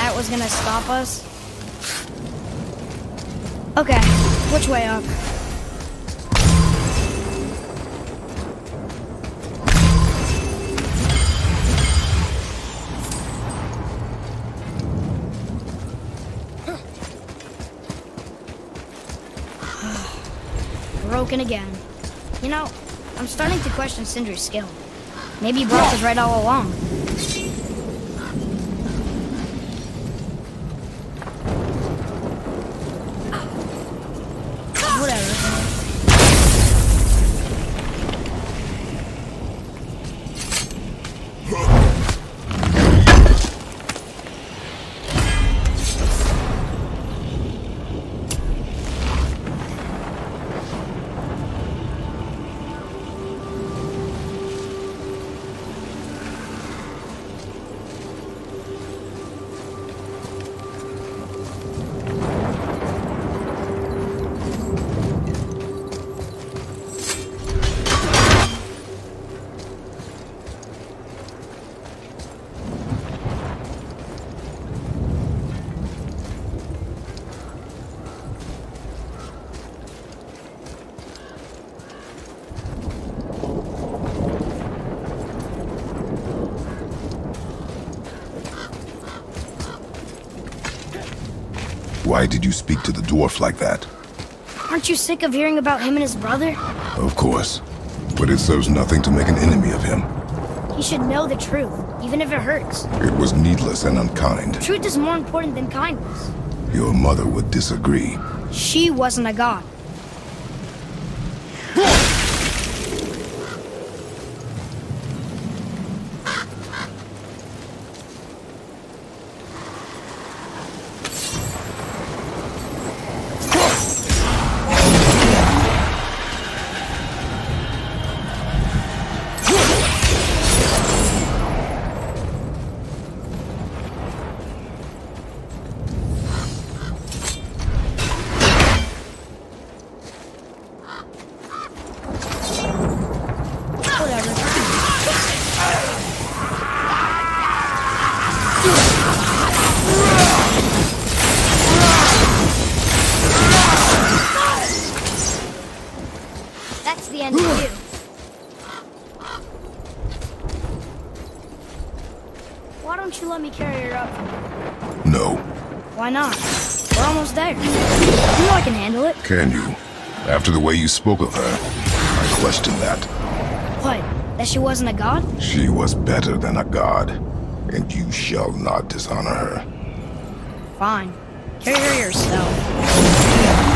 that was gonna stop us? Okay, which way up? Broken again. You know, I'm starting to question Sindri's skill. Maybe Brok was right all along. Whatever. Why did you speak to the dwarf like that? Aren't you sick of hearing about him and his brother? Of course. But it serves nothing to make an enemy of him. He should know the truth, even if it hurts. It was needless and unkind. Truth is more important than kindness. Your mother would disagree. She wasn't a god. That's the end of you. Why don't you let me carry her up? No. Why not? We're almost there. You know I can handle it. Can you? After the way you spoke of her, I question that. What? That she wasn't a god? She was better than a god, and you shall not dishonor her. Fine. Carry her yourself.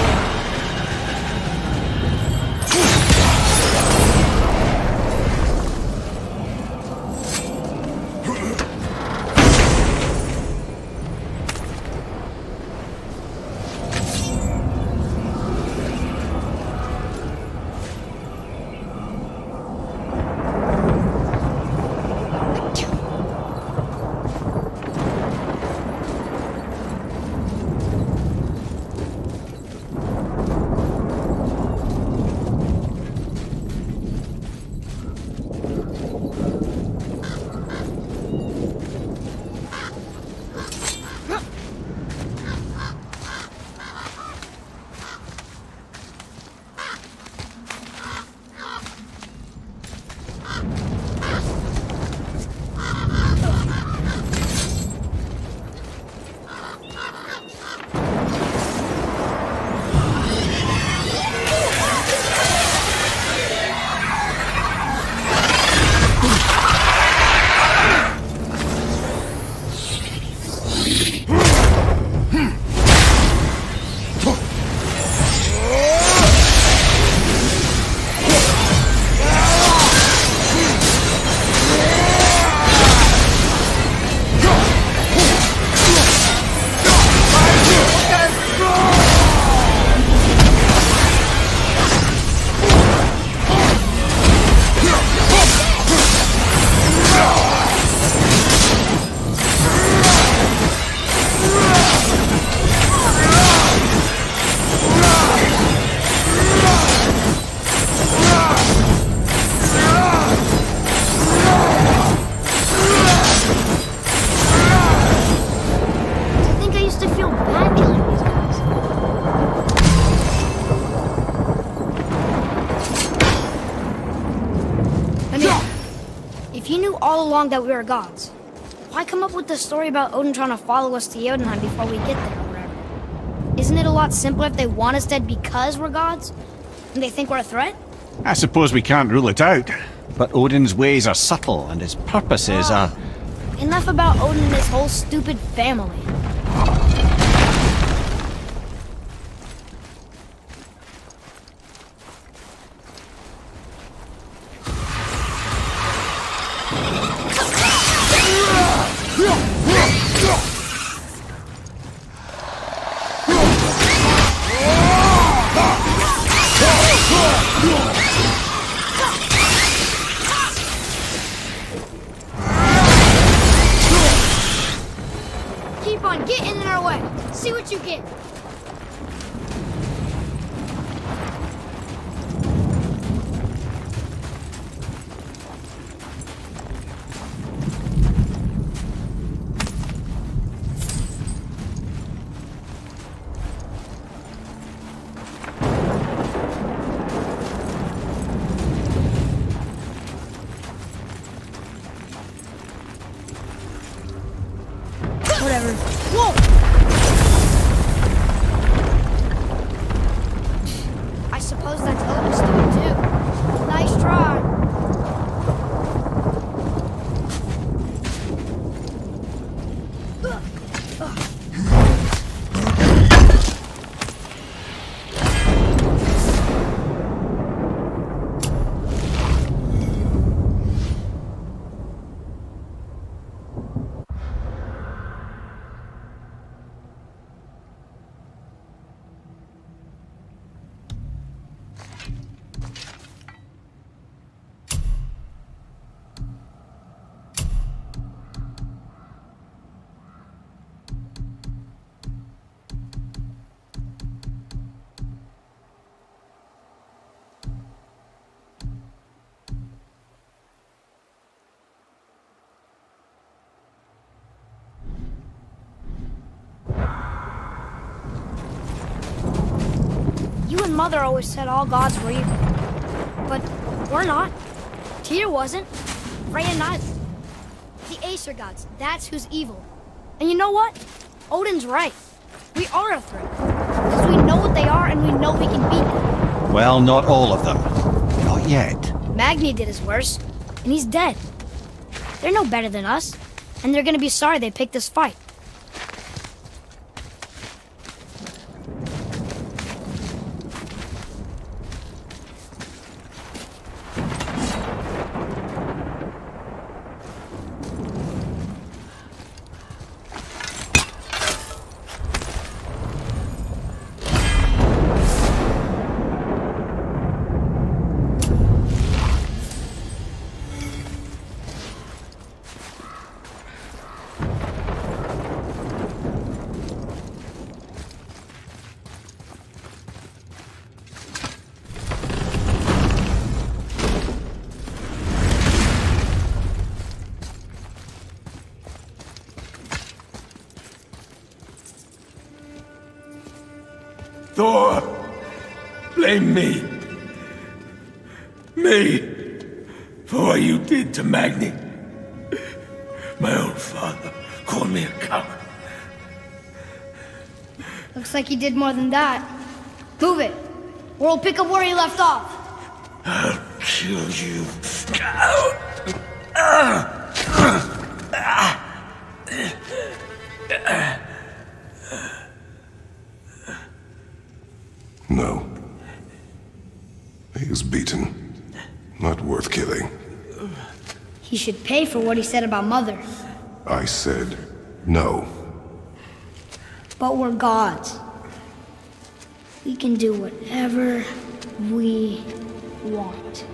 along that we are gods. Why come up with the story about Odin trying to follow us to Jotunheim before we get there or whatever? Isn't it a lot simpler if they want us dead because we're gods? And they think we're a threat? I suppose we can't rule it out. But Odin's ways are subtle, and his purposes are... Enough about Odin and his whole stupid family. Keep on getting in our way. See what you get. Whatever. Whoa! I suppose that's Odin's doing too. Nice try. You and Mother always said all gods were evil. But we're not. Tyr wasn't. Freya neither. The Aesir gods, that's who's evil. And you know what? Odin's right. We are a threat. Because we know what they are and we know we can beat them. Well, not all of them. Not yet. Magni did his worst, and he's dead. They're no better than us, and they're gonna be sorry they picked this fight. Thor! Blame me. Me! For what you did to Magni. My own father called me a coward. Looks like he did more than that. Move it, or we'll pick up where he left off. I'll kill you. No. He is beaten. Not worth killing. He should pay for what he said about Mother. I said no. But we're gods. We can do whatever we want.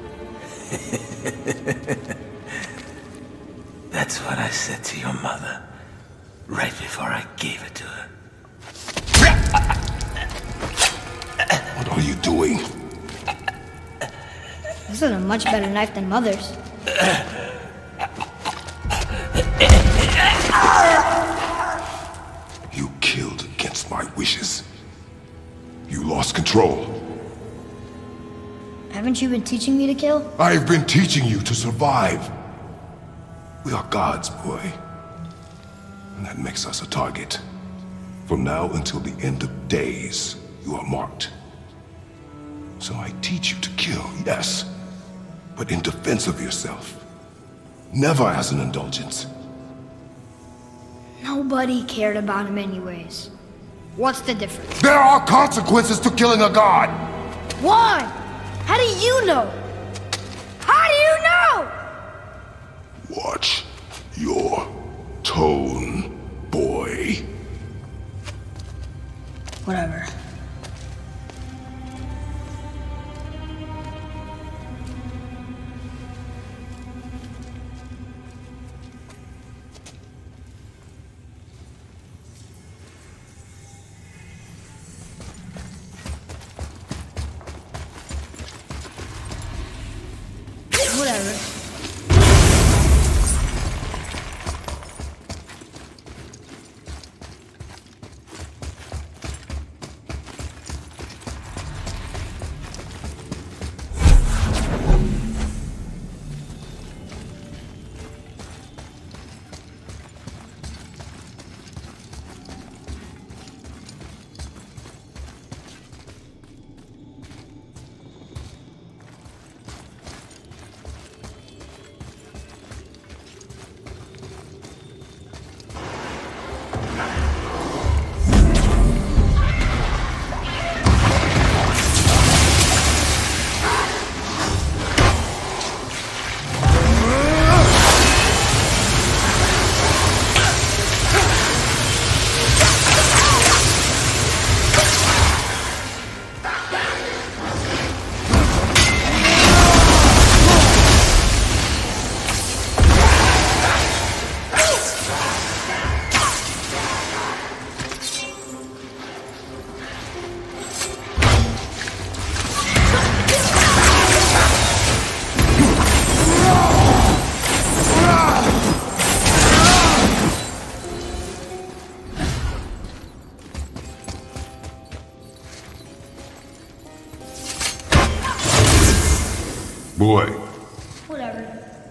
That's what I said to your mother, right before I gave it to her. What are you doing? This is a much better knife than Mother's. You killed against my wishes. You lost control. Haven't you been teaching me to kill? I've been teaching you to survive. We are gods, boy. And that makes us a target. From now until the end of days, you are marked. So I teach you to kill, yes, but in defense of yourself. Never as an indulgence. Nobody cared about him anyways. What's the difference? There are consequences to killing a god! Why? How do you know? How do you know? Watch your tone, boy. Whatever. Whatever. Boy. Whatever.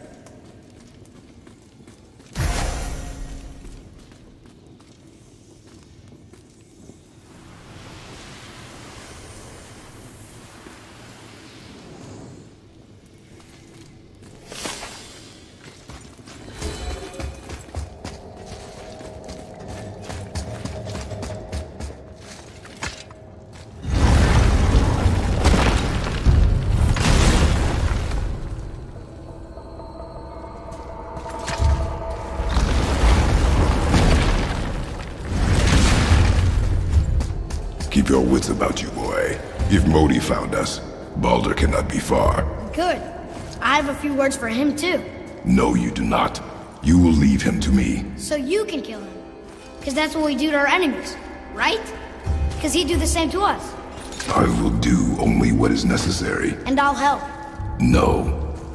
Keep your wits about you, boy. If Modi found us, Baldur cannot be far. Good. I have a few words for him too. No, you do not. You will leave him to me. So you can kill him. Because that's what we do to our enemies, right? Because he'd do the same to us. I will do only what is necessary. And I'll help. No.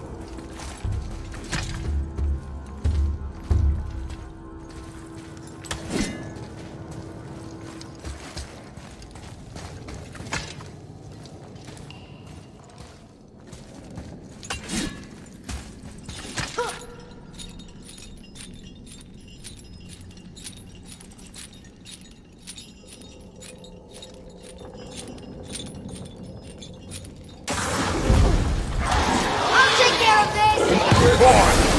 I'll take care of this!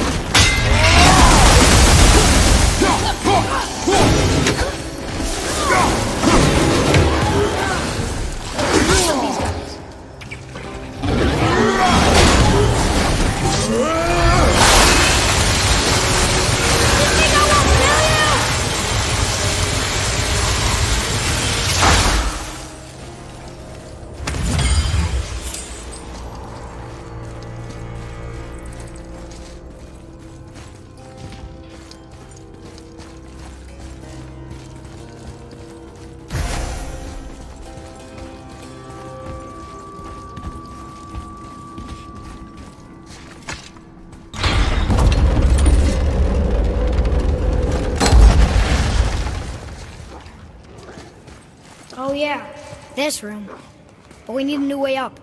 Oh yeah, this room. But we need a new way up.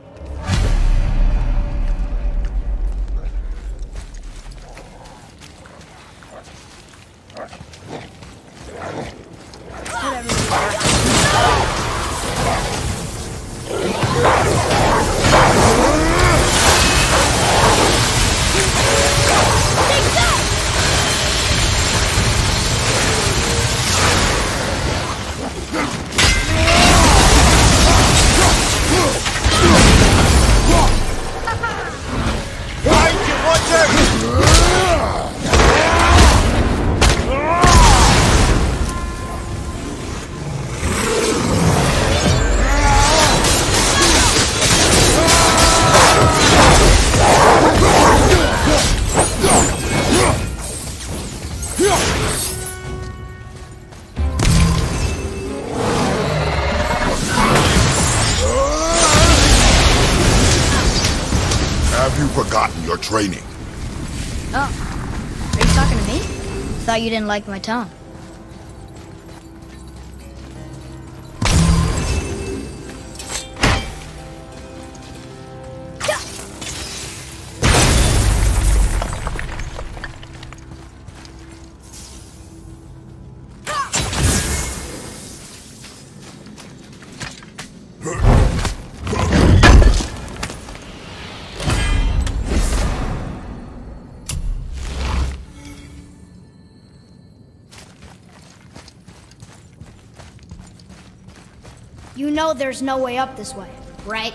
your training. Oh. Are you talking to me? Thought you didn't like my tone. You know there's no way up this way, right?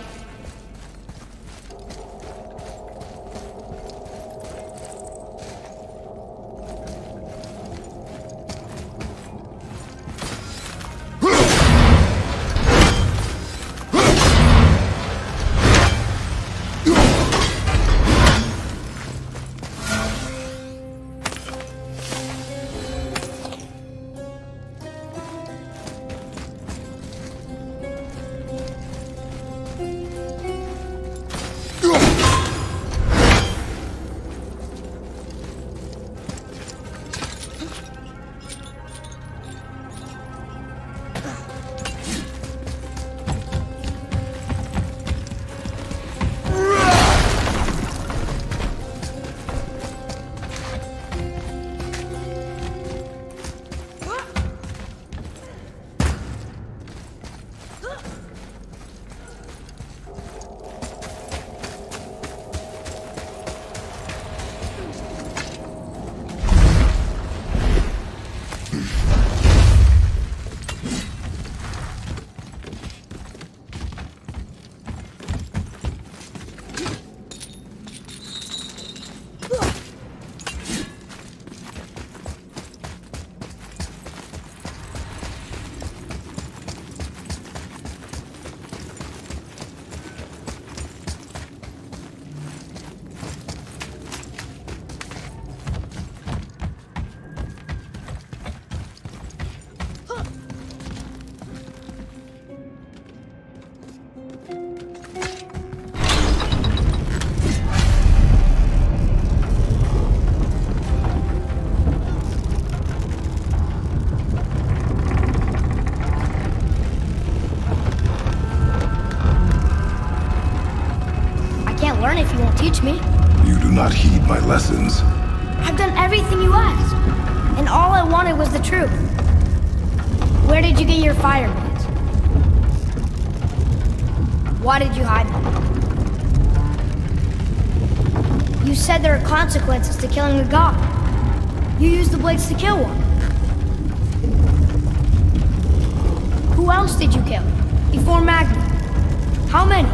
If you won't teach me. You do not heed my lessons. I've done everything you asked, and all I wanted was the truth. Where did you get your fire blades? Why did you hide them? You said there are consequences to killing a god. You used the blades to kill one. Who else did you kill before Magni? How many?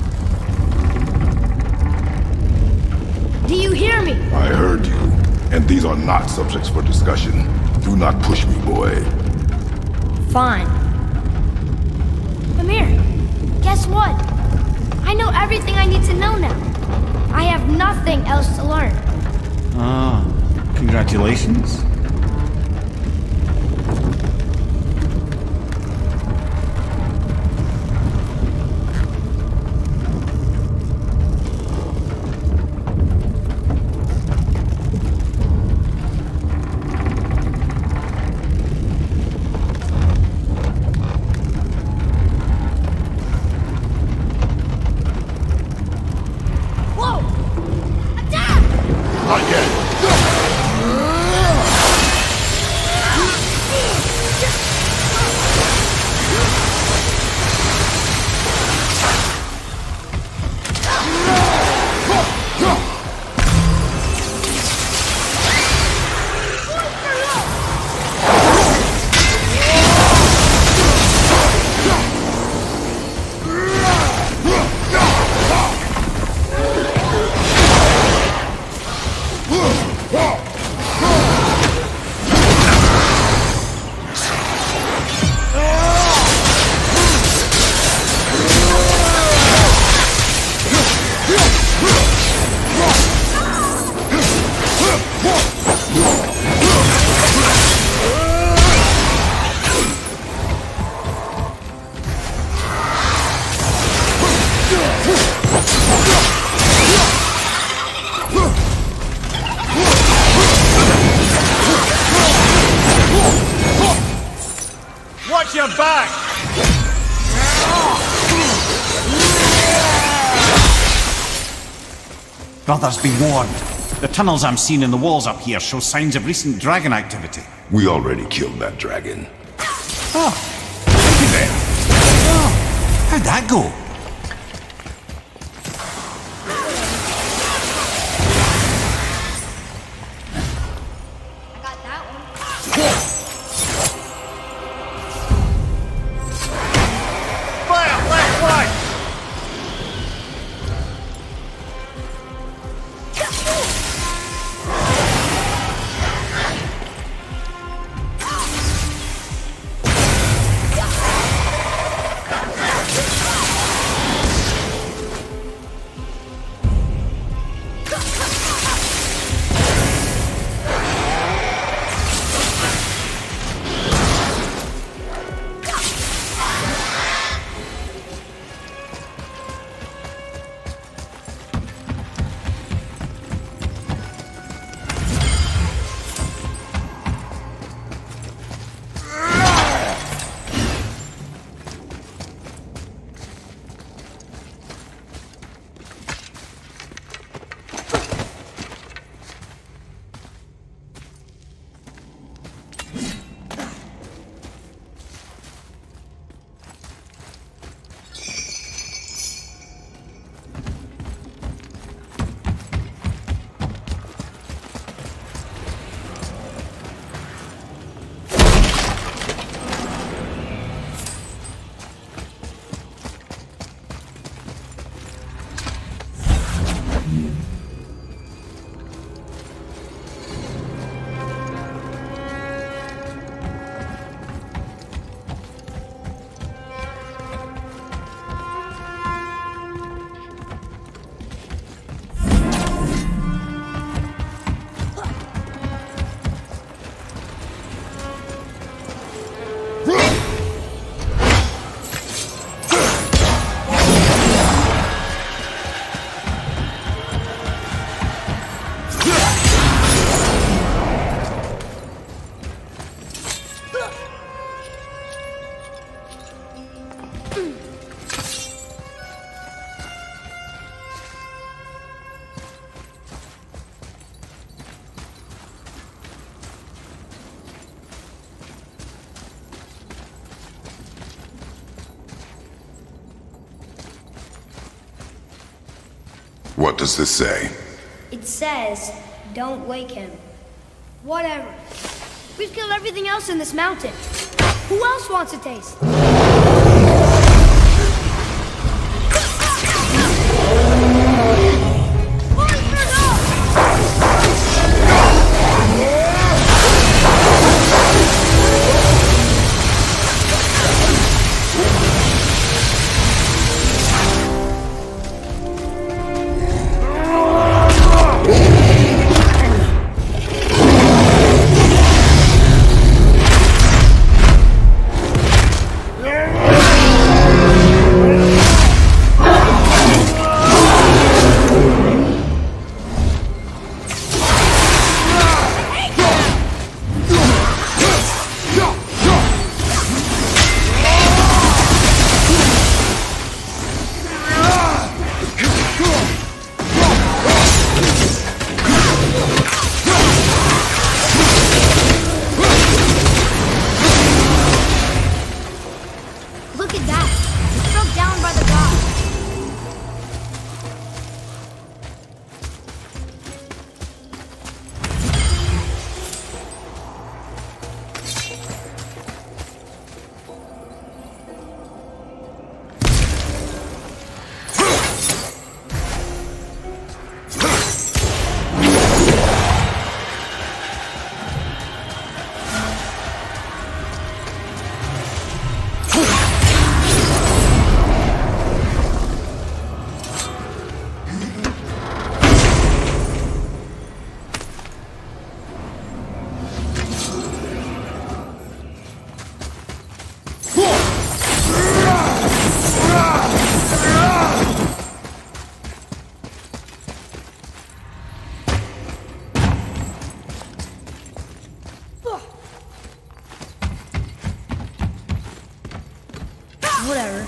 Do you hear me? I heard you, and these are not subjects for discussion. Do not push me, boy. Fine. Amir, guess what? I know everything I need to know now. I have nothing else to learn. Ah, congratulations. Not yet. Watch your back! Brothers, be warned. The tunnels I'm seeing in the walls up here show signs of recent dragon activity. We already killed that dragon. Oh, thank you then. Oh, how'd that go? I got that one. Fire! Left, right! What does this say? It says, don't wake him. Whatever. We've killed everything else in this mountain. Who else wants a taste? Yeah! Whatever.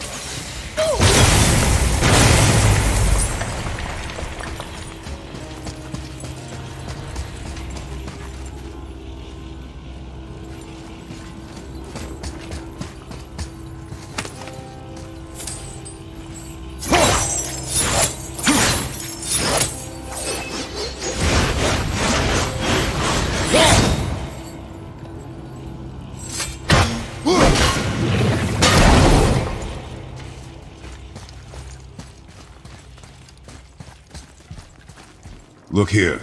Look here.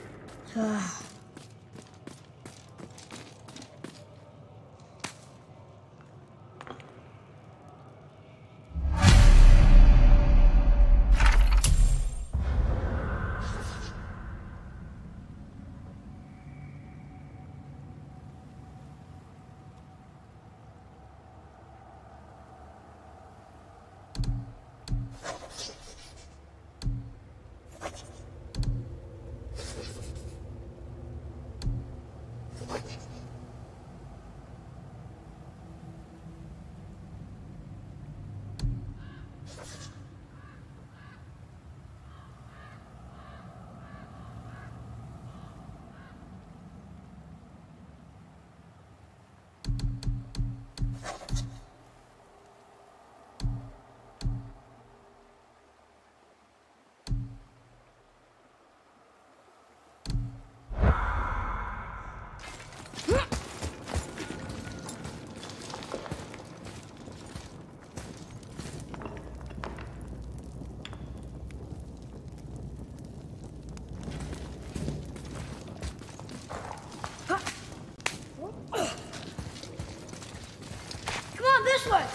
This way!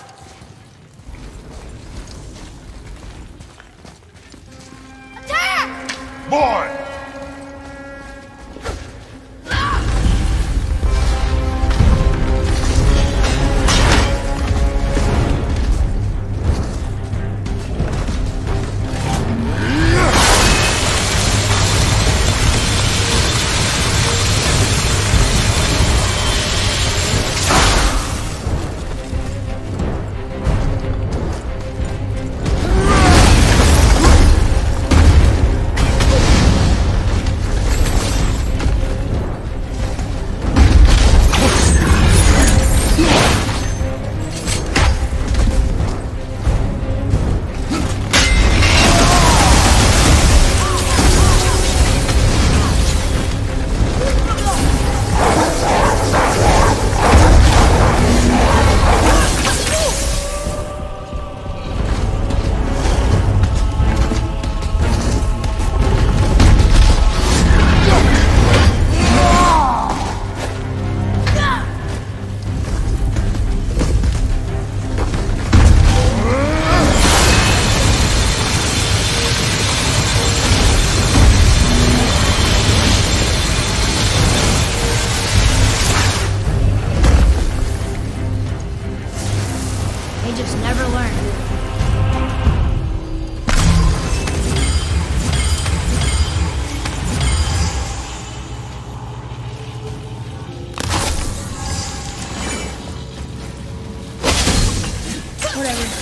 Attack! Boy! They just never learn. Whatever.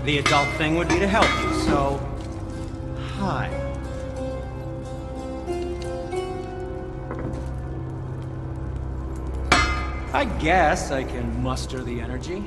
The adult thing would be to help you, so... Hi. I guess I can muster the energy.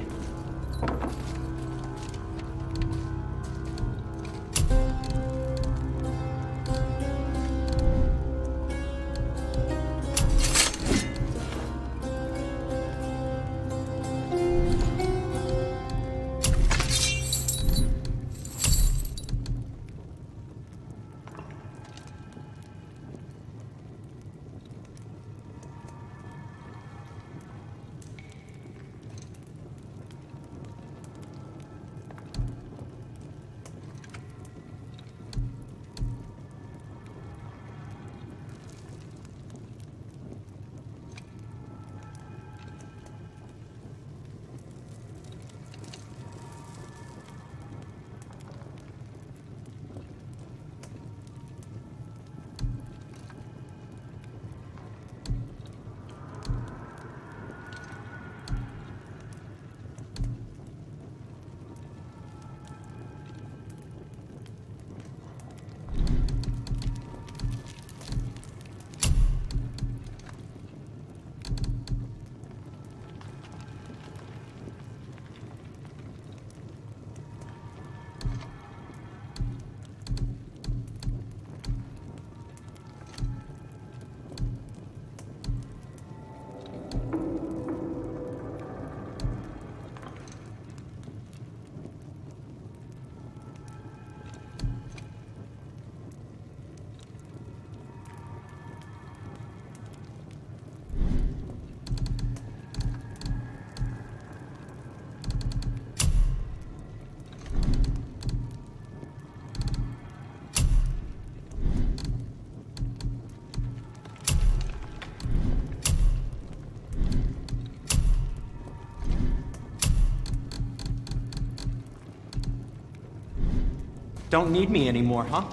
Don't need me anymore, huh?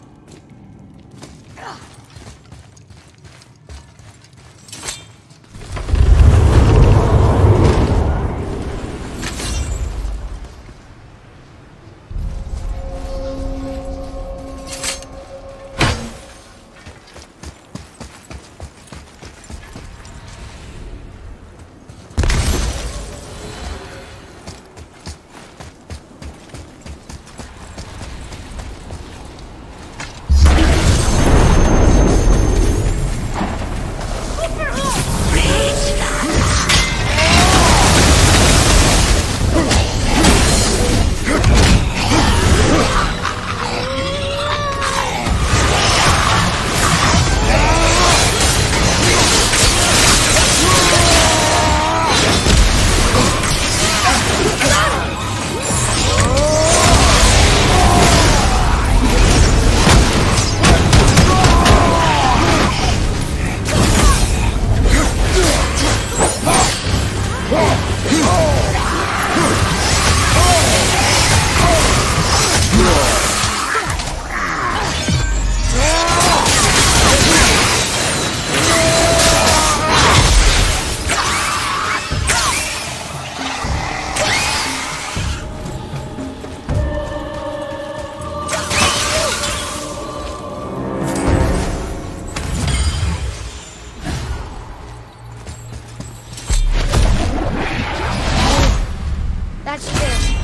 That's fair.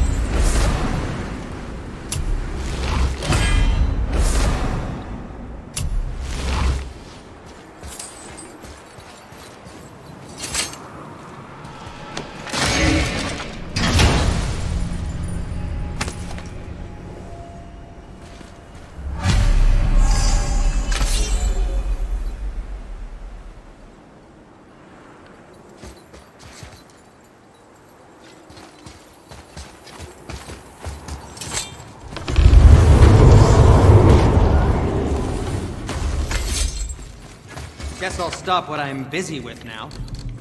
Guess I'll stop what I'm busy with now.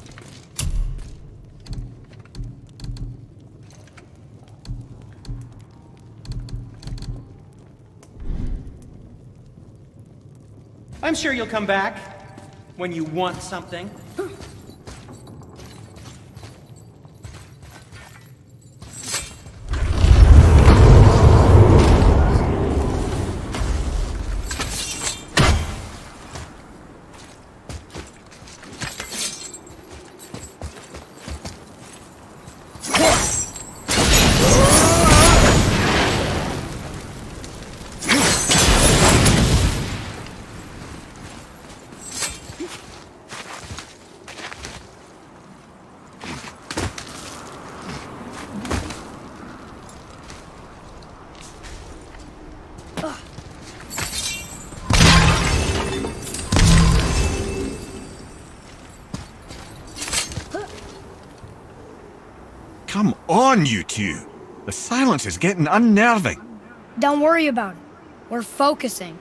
I'm sure you'll come back when you want something. on, you two. The silence is getting unnerving. Don't worry about it. We're focusing.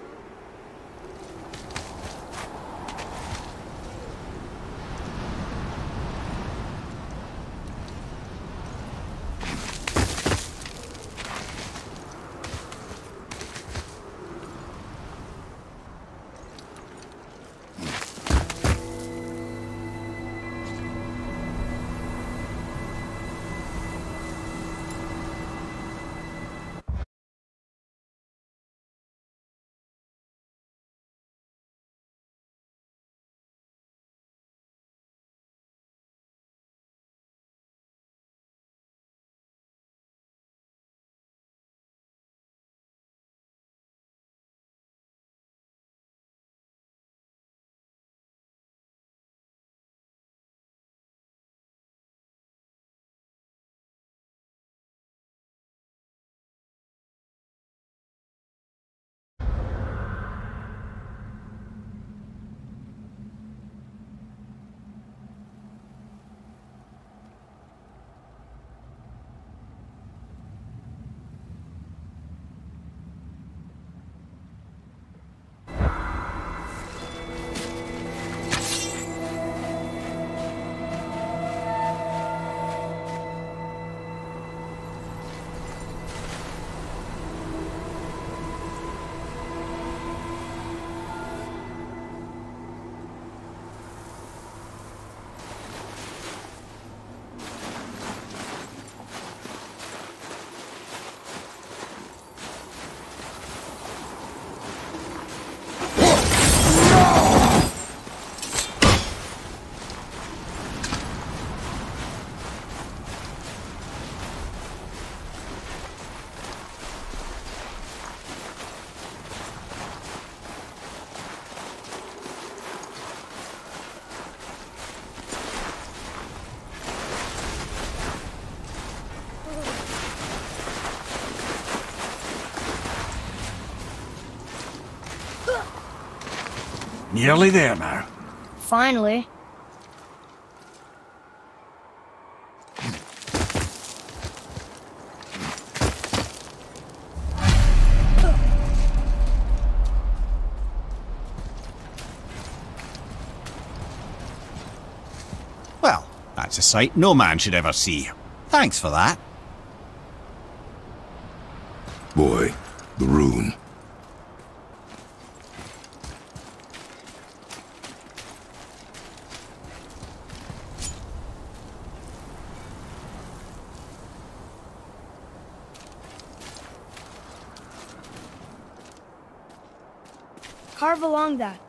Nearly there now. Finally. Well, that's a sight no man should ever see. Thanks for that. Boy, the rune. Carve along that.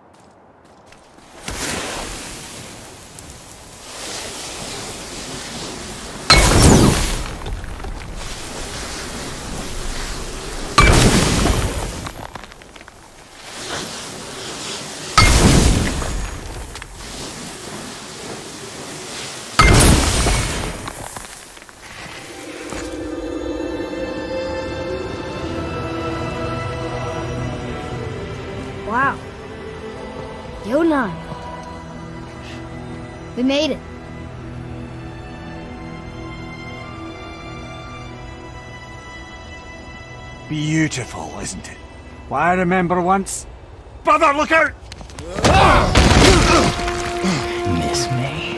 Wow. Yunnan. We made it. Beautiful, isn't it? Why, I remember once... Brother, look out! Miss me?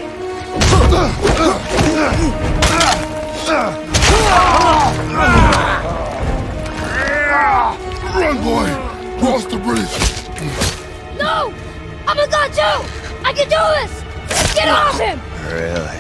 Run, boy! Cross the bridge! No! I'm a god too! I can do this! Get off him! Really?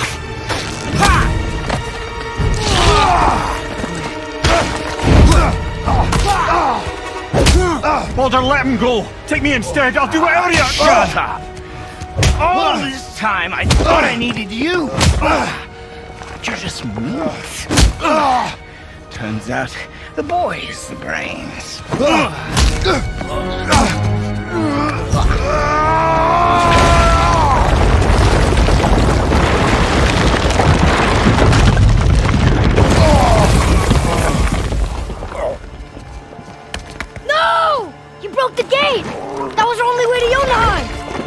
Baldur, let him go! Take me instead, I'll do whatever you... Shut up! All this time I thought I needed you! But you're just meat. Turns out the boy is the brains. No! You broke the gate! That was our only way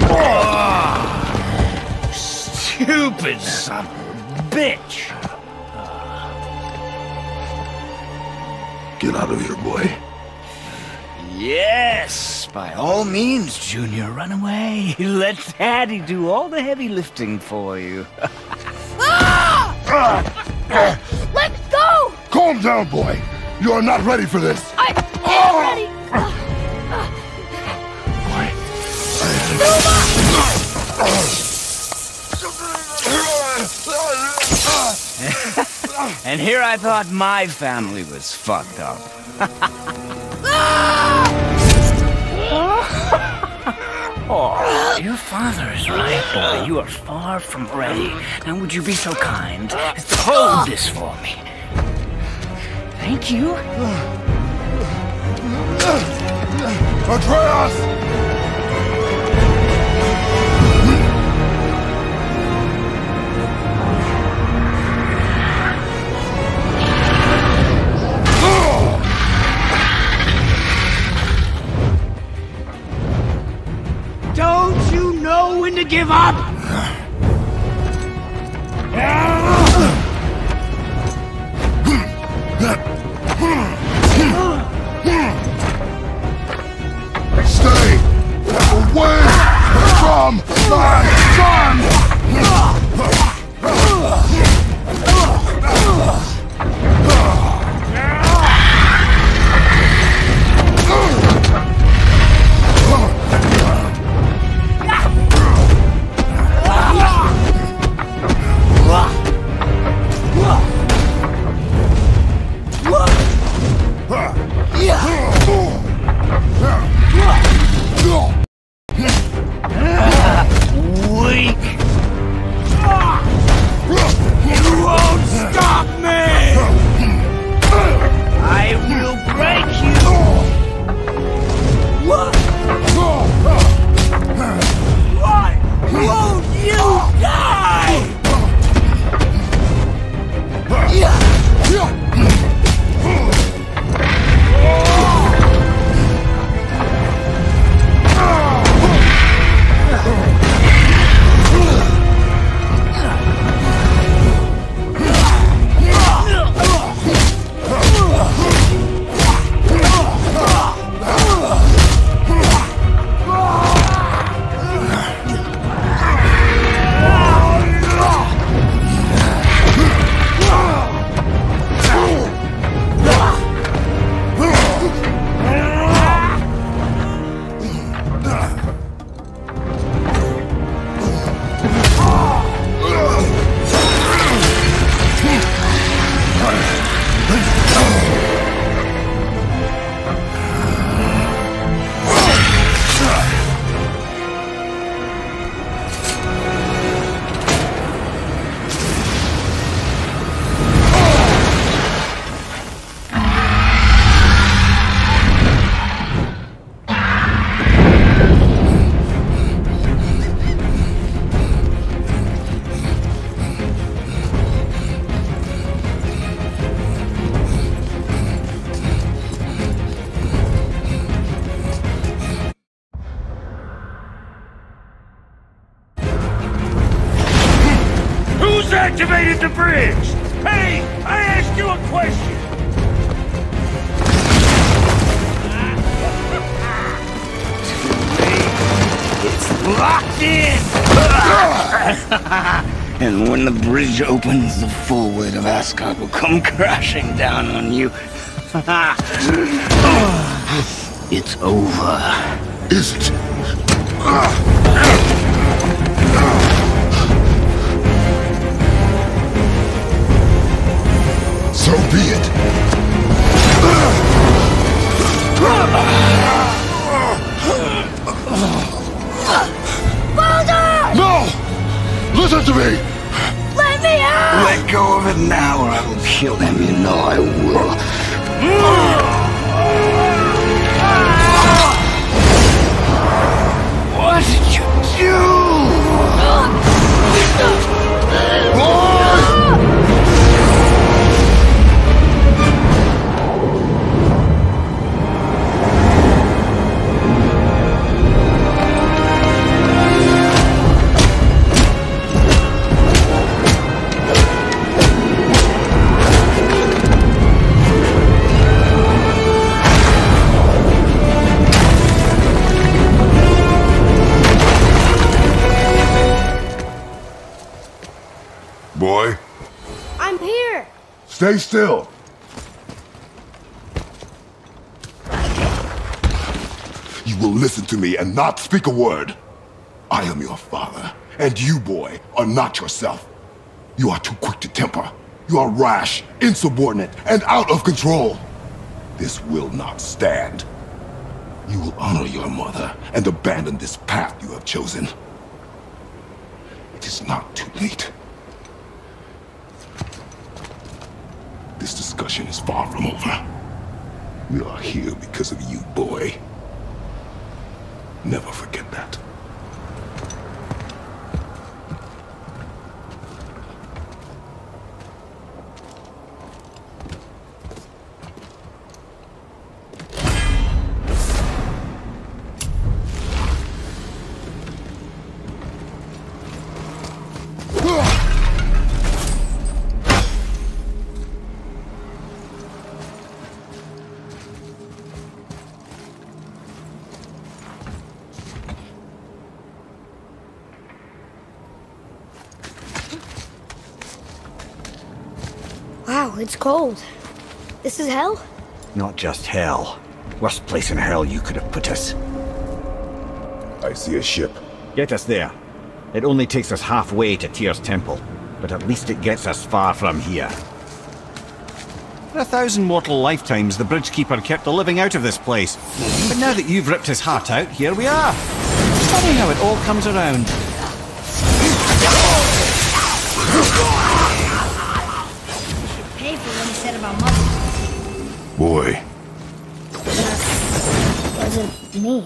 to Jotunheim! Stupid son of a bitch! Get out of here, boy. Yes, by all means, Junior, run away. Let Daddy do all the heavy lifting for you. Let go! Calm down, boy. You are not ready for this. I am ready! And here I thought my family was fucked up. Oh, your father is right, boy. You are far from ready. Now would you be so kind as to hold this for me? Thank you. Atreus! Don't you know when to give up? Stay away from my son! Weak. You won't stop me! I will break you! Why won't you die? Who's activated the bridge? Hey, I asked you a question! It's locked in! And when the bridge opens, the full weight of Asgard will come crashing down on you. It's over. Is it? So be it. Baldur! No! Listen to me! Let me out! Let go of it now or I will kill him. You know I will. What did you do? Stay still. You will listen to me and not speak a word. I am your father, and you, boy, are not yourself. You are too quick to temper. You are rash, insubordinate, and out of control. This will not stand. You will honor your mother and abandon this path you have chosen. It is not too late. This discussion is far from over. We are here because of you, boy. Never forget that. Wow, it's cold. This is hell? Not just hell. Worst place in hell you could have put us. I see a ship. Get us there. It only takes us halfway to Tyr's temple, but at least it gets us far from here. For 1,000 mortal lifetimes, the Bridgekeeper kept the living out of this place. But now that you've ripped his heart out, here we are. Funny how it all comes around. Pay for what he said about mother. Boy. That wasn't me.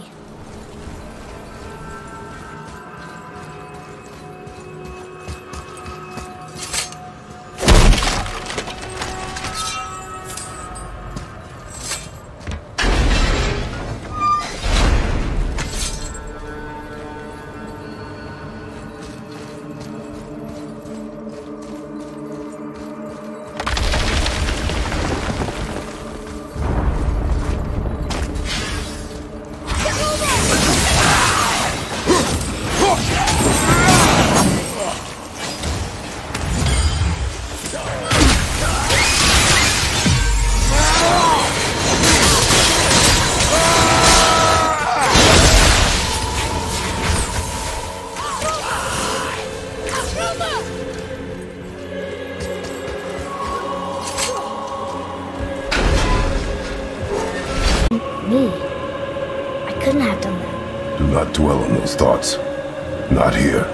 Me. I couldn't have done that. Do not dwell on those thoughts. Not here.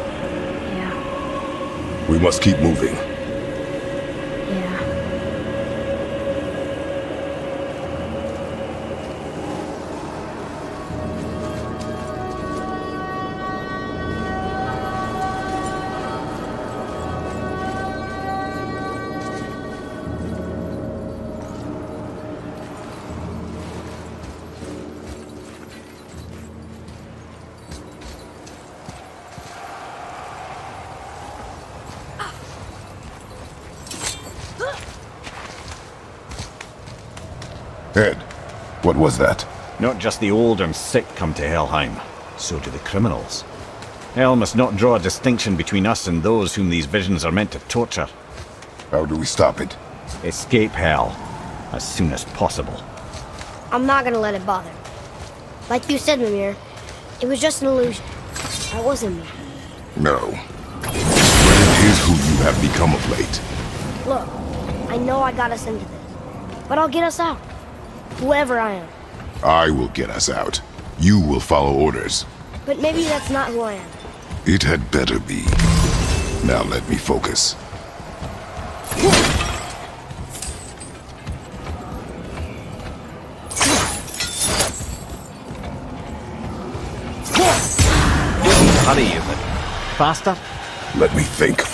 Yeah. We must keep moving. Yeah. Ed, what was that? Not just the old and sick come to Helheim, so do the criminals. Hell must not draw a distinction between us and those whom these visions are meant to torture. How do we stop it? Escape Hell as soon as possible. I'm not gonna let it bother me. Like you said, Mimir, it was just an illusion. That wasn't me. No. But it is who you have become of late. Look, I know I got us into this, but I'll get us out. Whoever I am. I will get us out. You will follow orders. But maybe that's not who I am. It had better be. Now let me focus. Hurry you, but faster? Let me think.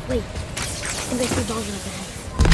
Wait, I think I see Baldur up ahead.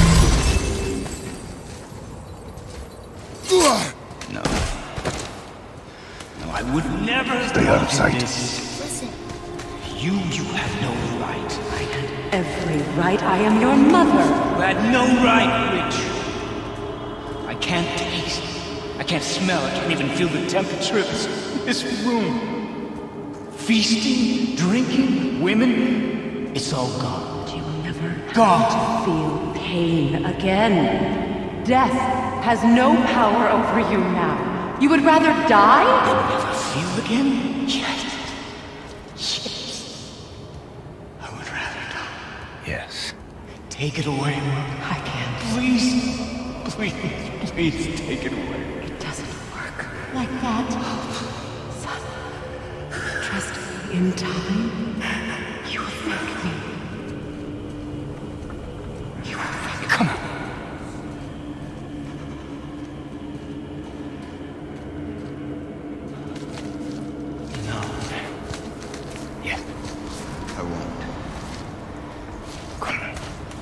No. No, I would never Stay out of sight. Listen, You have no right. I had every right. I am your mother. You had no right, Witch. I can't taste. I can't smell. I can't even feel the temperature of this room. Feasting, drinking, women. It's all gone. You will never Gone. feel pain again. Death has no power over you now. You would rather die? Never feel again? Yes. I would rather die. Yes. Take it away, Mother. I can't. Please, please take it away. It doesn't work like that. Son, trust me. In time, you will thank me. You will thank me. Come on. No. Yeah. I won't. Come on.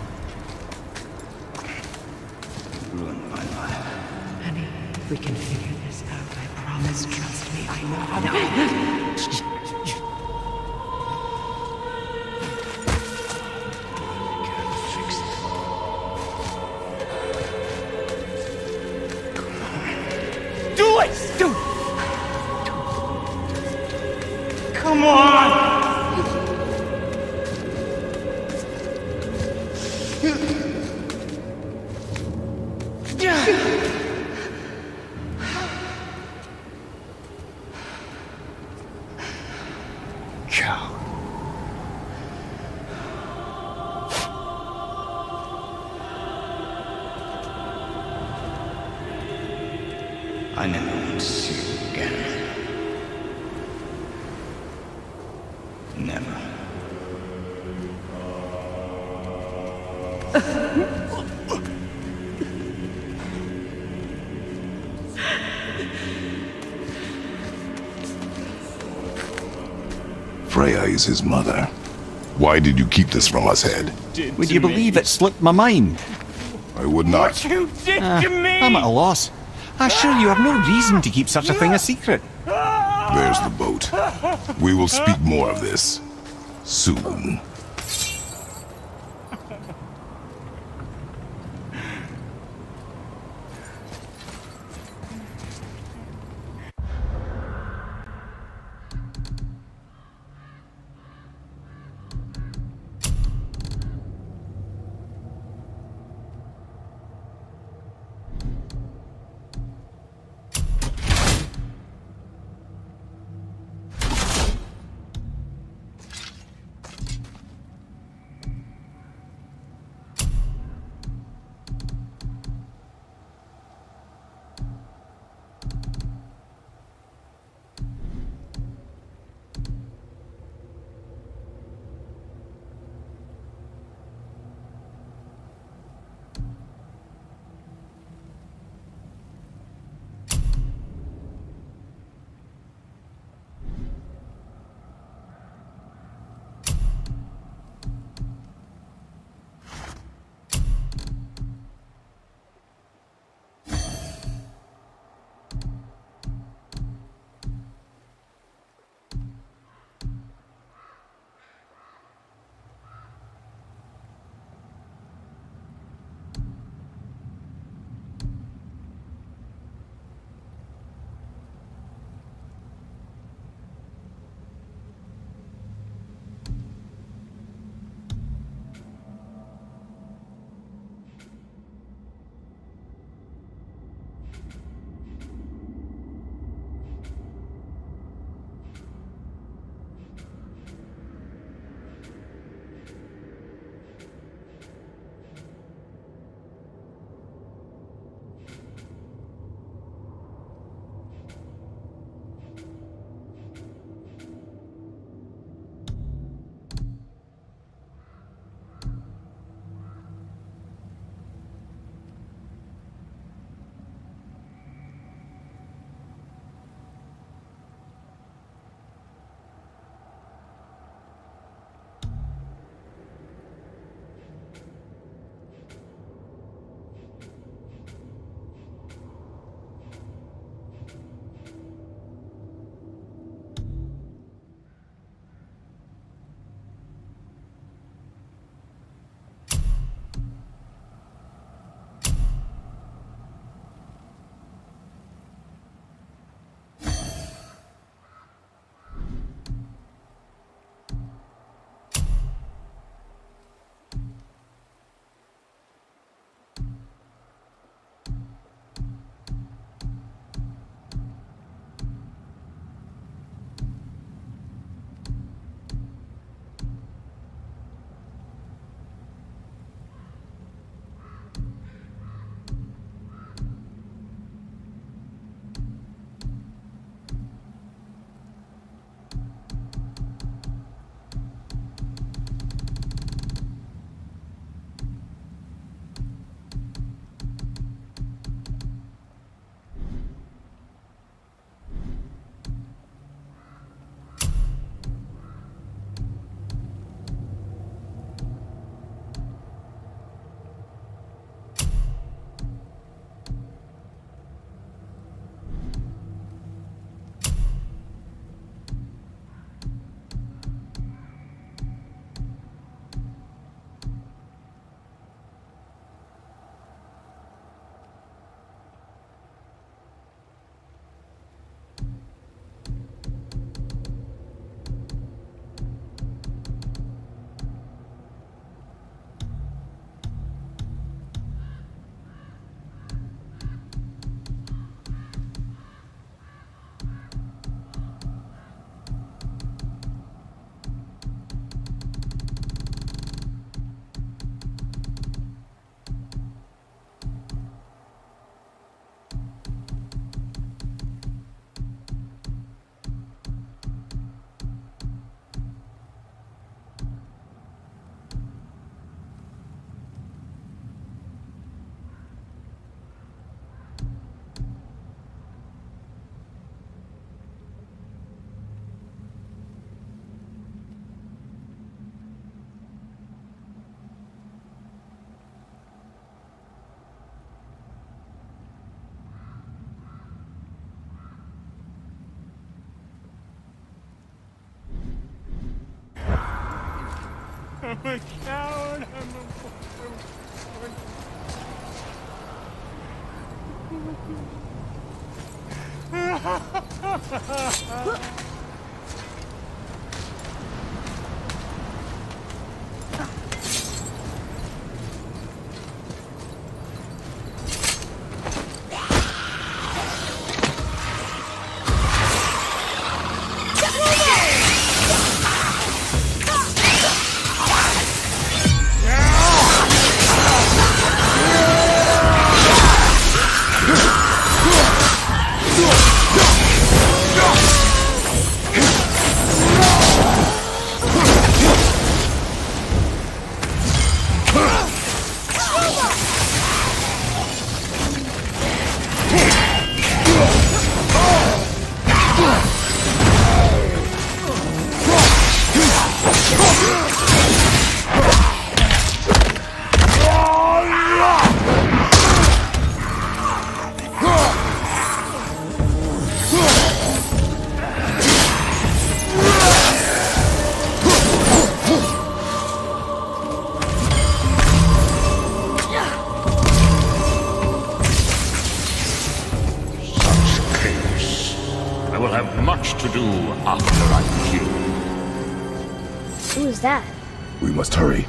Ruined my life. Honey, we can figure this out. I promise. Trust me. I know how to. Fix it. Do it! Do it! Come on! Cow. I never want to see you again. Never. Freya is his mother. Why did you keep this from us, Head? Would you believe it slipped my mind? I would not. You did to me! I'm at a loss. I assure you have no reason to keep such a thing a secret. There's the boat. We will speak more of this soon. a coward. I will have much to do after I kill. Who is that? We must hurry.